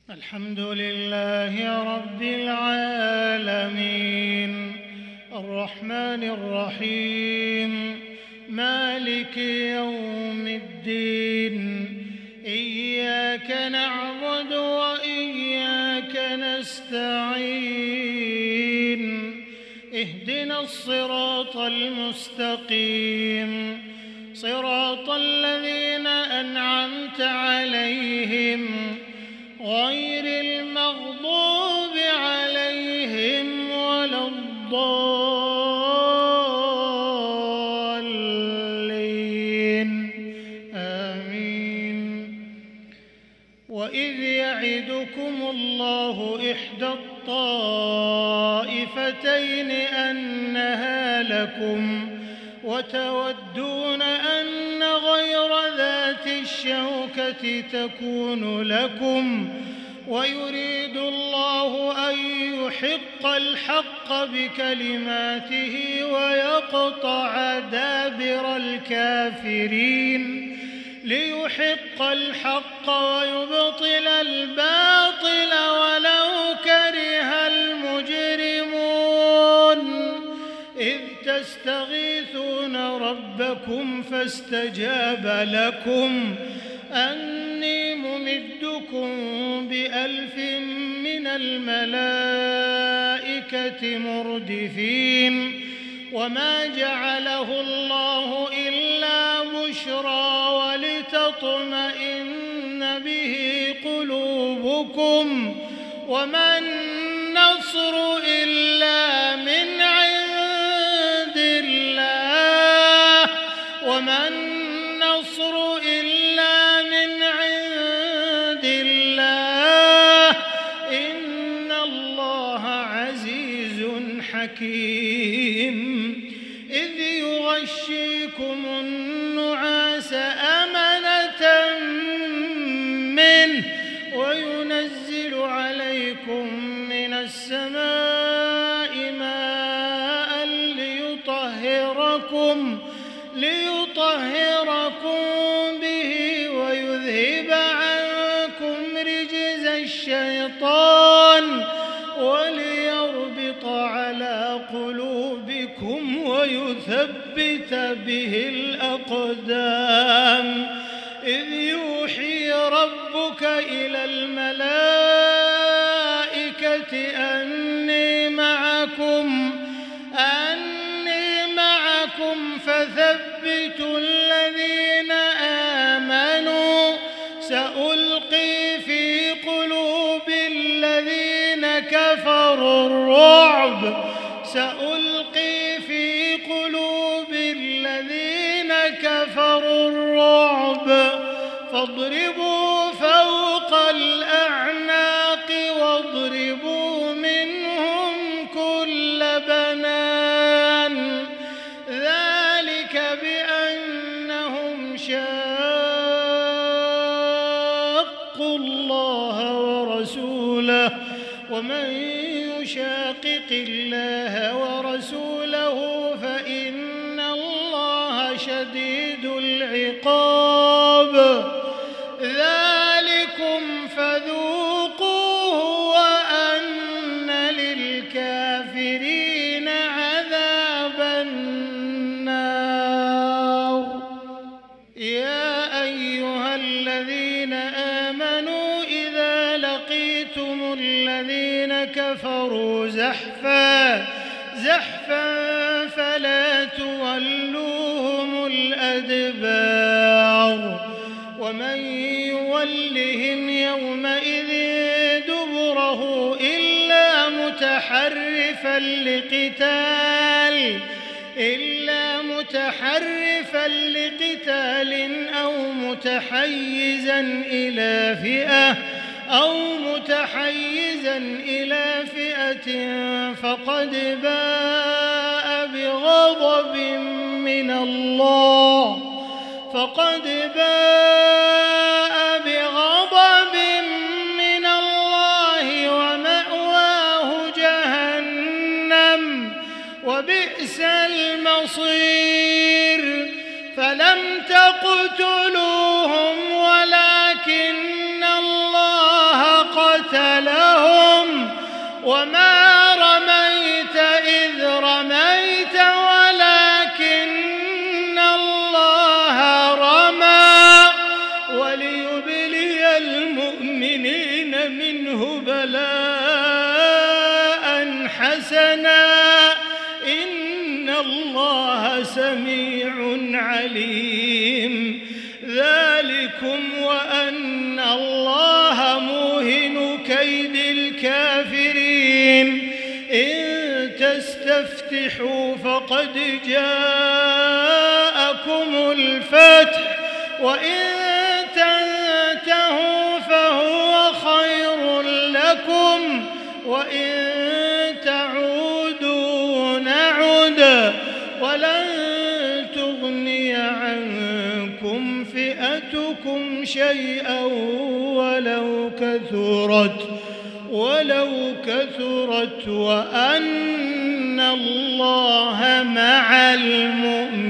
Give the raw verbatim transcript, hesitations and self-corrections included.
الحمد لله رب العالمين الرحمن الرحيم مالك يوم الدين إياك نعبد وإياك نستعين اهدنا الصراط المستقيم صراط الذين أنعمت عليهم غير المغضوب عليهم ولا الضالين آمين. وإذ يعدكم الله إحدى الطائفتين أنها لكم وتودون أن غير ذات الشوكة تكون لكم ويريد الله أن يحق الحق بكلماته ويقطع دابر الكافرين ليحق الحق ويبطل الباطل ولو كره المجرمون. إذ تستغيثون ربكم فاستجاب لكم أني ممدكم بألف من الملائكة مردفين وما جعله الله إلا بشرى ولتطمئن به قلوبكم وما النصر إلا من عند الله وما النصر إلا من عند الله إن الله عزيز حكيم. إذ يغشيكم النعاس أمنة منه وينزل عليكم من السماء ماء ليطهركم ليطهركم به ويذهب عنكم رجز الشيطان وليربط على قلوبكم ويثبت به الأقدام. إذ يوحي ربك إلى الملائكة أني معكم أني معكم فثبتوا الذين آمنوا سألقي في قلوب الذين كفروا الرعب سألقي في قلوب الذين كفروا الرعب فاضربوا فوق الأعناق واضربوا منهم كل بنان ذلك بأنهم شاقوا الله ورسوله ومن يشاقق الله ورسوله فإن الله شديد العقاب. ذلكم فذوقوه وأن للكافرين عذاب النار. يا أيها الذين آمنوا إذا لقيتم الذين كفروا زحفا زحفا فلا تولوهم الأدبار ومن يولهم يومئذ دبره إلا متحرفا لقتال إلا متحرفا لقتال أو متحيزا إلى فئة أو متحيزا إلى فئة فقد باء بغضب من الله فقد باء بغضب من الله ومأواه جهنم وبئس المصير. فلم تقتلوهم ولكن الله قتلهم وما رميت إذ رميت ولكن الله رمى وليبلي المؤمنين منه بلاء حسنا إن الله سميع عليم ذلكم وأن الله موهن كيد الكافرين إن تستفتحوا فقد جاءكم الفتح وإن تنتهوا فهو خير لكم وإن تعودوا نعد ولن تغني عنكم فئتكم شيئا ولو كثرت ولو كثرت وأن الله مع المؤمنين.